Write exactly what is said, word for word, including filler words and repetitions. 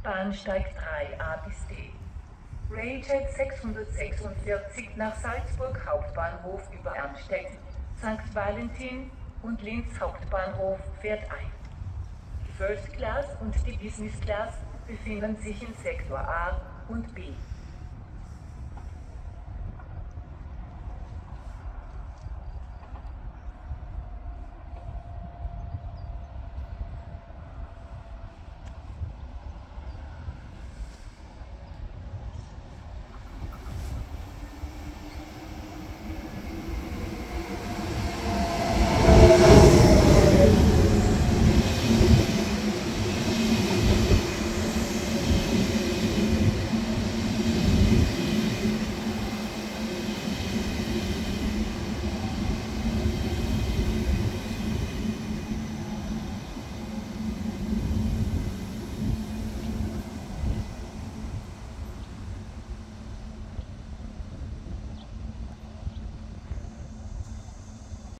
Bahnsteig drei a bis D. Railjet sechshundertsechsundvierzig nach Salzburg Hauptbahnhof über Ermstetten, Sankt Valentin und Linz Hauptbahnhof fährt ein. Die First Class und die Business Class befinden sich in Sektor A und B.